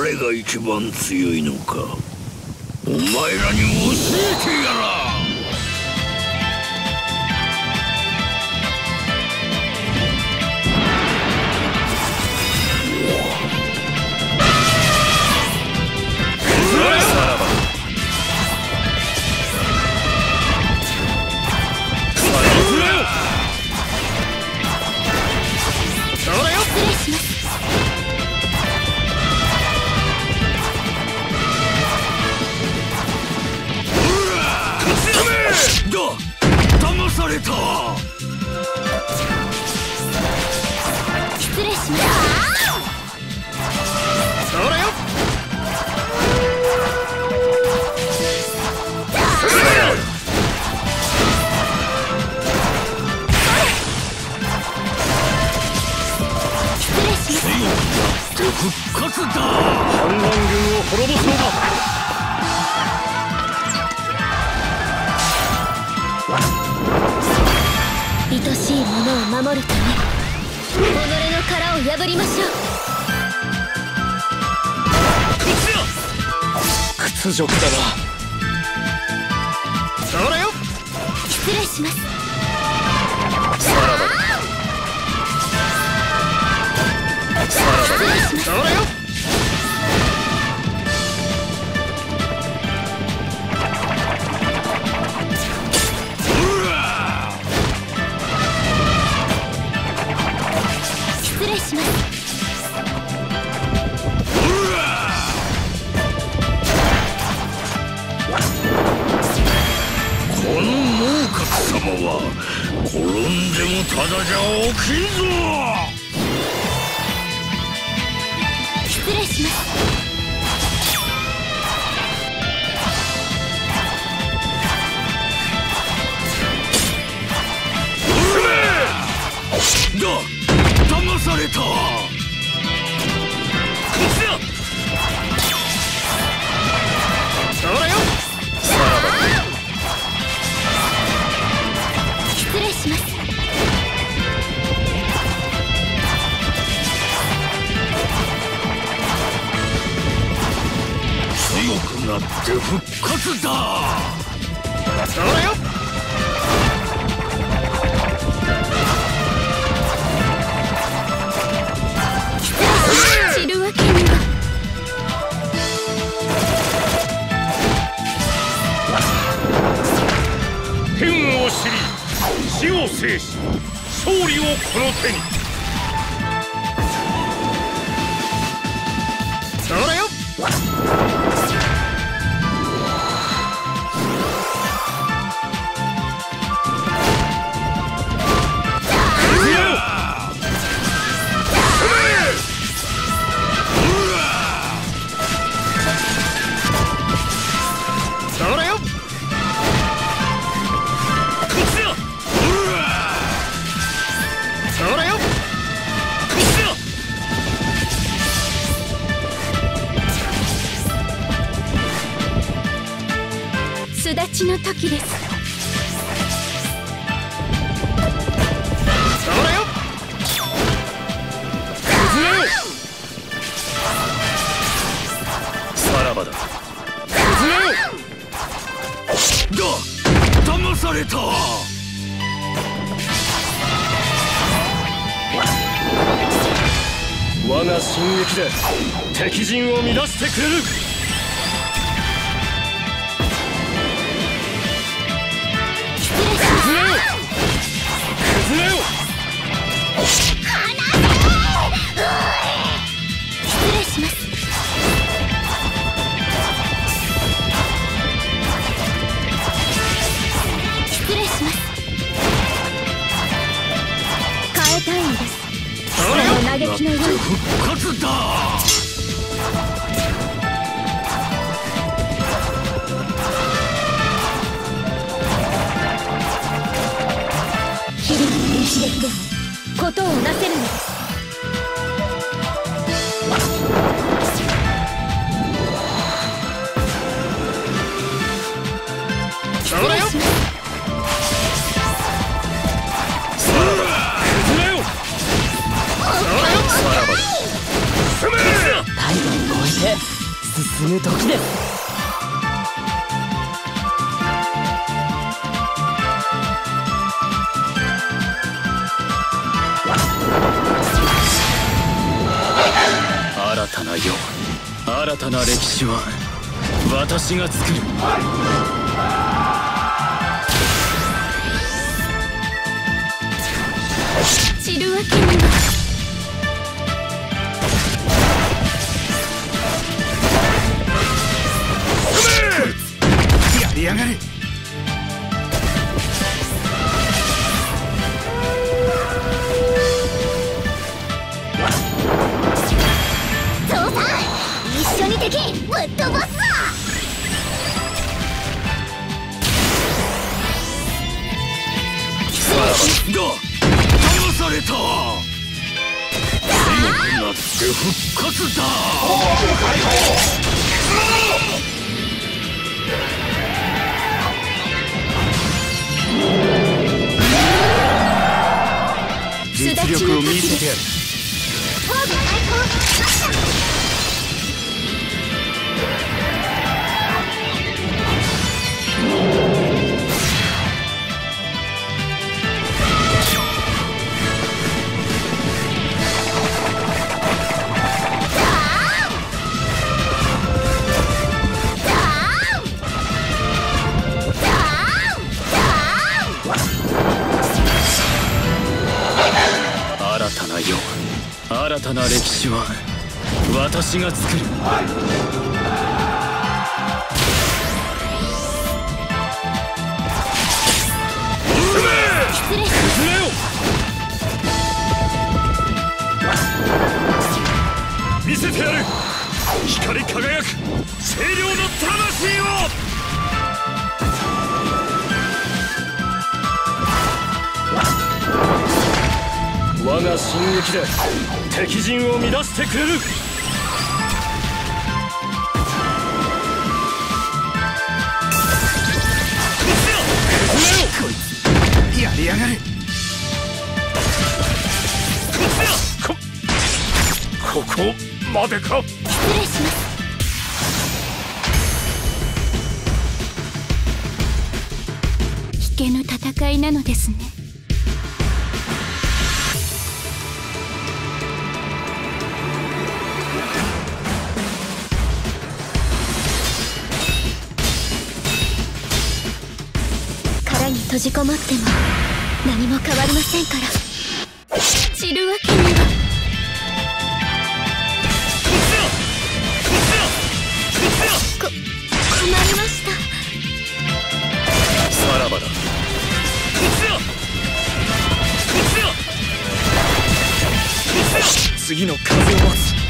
誰が一番強いのか、お前らに教えてやら。騙された。 失礼します。 それよ。 失礼します。 強くなって復活だ。 反乱軍を滅ぼそうだ。 愛しいものを守るため、己の殻を破りましょう。屈辱だな。 それよ。 失礼します。 さらばだ。さらばだ。 それよ。 失礼します。 この猛角様は転んでもただじゃ起きんぞ。 失礼します。 騙された。こっちだ。それよ。 さらばだ。 失礼します。 強くなって復活だ。それよ。 知るわけには。 天を知り死を制し勝利をこの手に。 それよ。 巣立ちの時です。 それよ。 崩れよ。さらばだ。崩れよ。 騙された。 我が進撃で敵陣を乱してくれる。崩れよ。崩れよ。 失礼します。失礼します。変えたいんです。その嘆きのように。 復活だ。 日々の一撃でもことをなせるのです。 それよ。 崩れよ。 それよ。 さらばだ。 攻め。 体を超えてて進む時です。 新たな世、新たな歴史は私が作る。 知るわけには。 やりやがれ。 一緒に敵ぶっ飛ばすぞ。 騙された。強くなって復活だ。 実力を見せてやる。 新たな世、新たな歴史は私が作る。 失礼し見せてやる。光り輝く清涼の魂を。我が進撃で敵陣を乱してくれる。こいつやりやがれ。ここまでか。 失礼します。引けぬ戦いなのですね。殻に閉じこもっても何も変わりませんから。知るわけには。困りました。 さらばだ。 次の風を待つ。